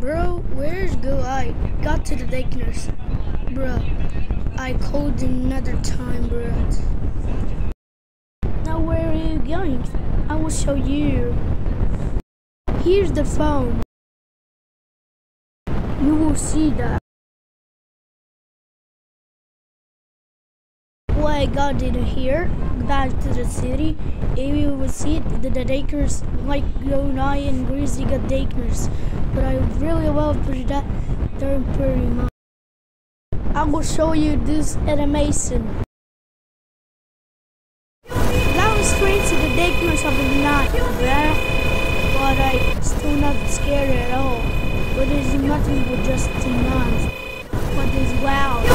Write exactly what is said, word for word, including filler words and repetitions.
Bro, where's go? I got to the daycares. Bro, I called another time, bro. Now where are you going? I will show you. Here's the phone. You will see that. What I got in here, back to the city, and you will see it, the, the daycares, like Ronai and Greasy got daycares. But I really love that they're pretty much. I will show you this animation. That was crazy, the daycares are not bad, but I still not scared at all. But it's nothing but just too nice. But it's wow.